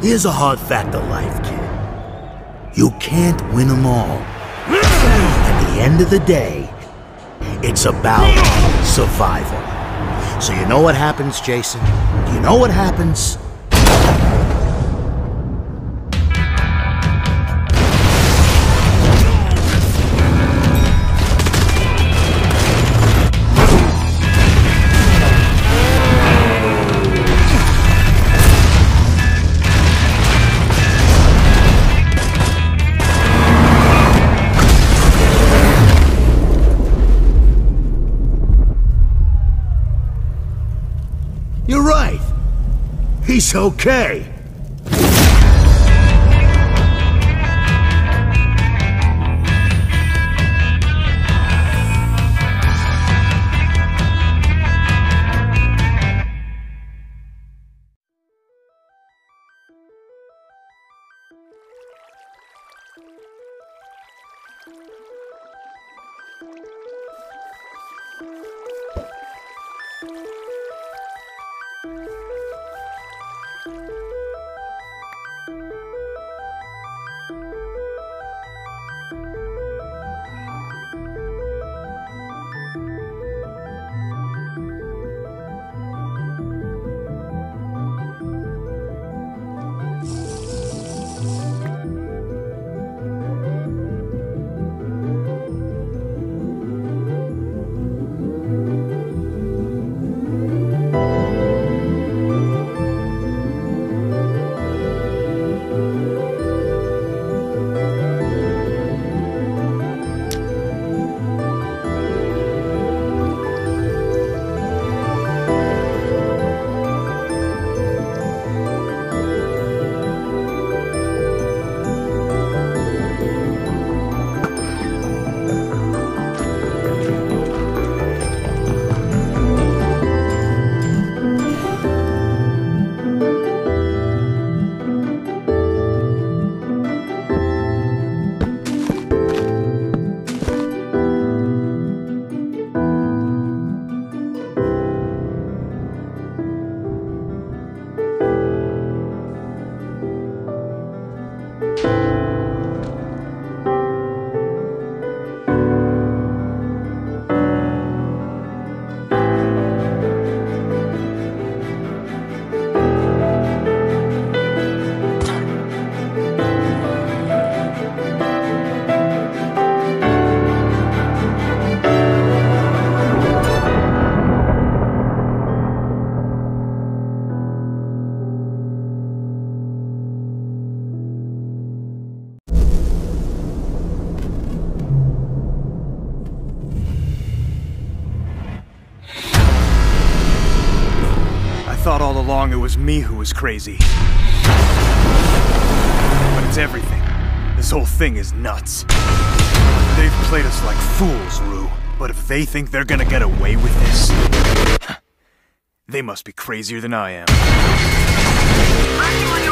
Here's a hard fact of life, kid. You can't win them all. At the end of the day, it's about survival. So you know what happens, Jason? You know what happens? You're right. He's okay. I thought all along it was me who was crazy. But it's everything. This whole thing is nuts. They've played us like fools, Rue. But if they think they're gonna get away with this, they must be crazier than I am.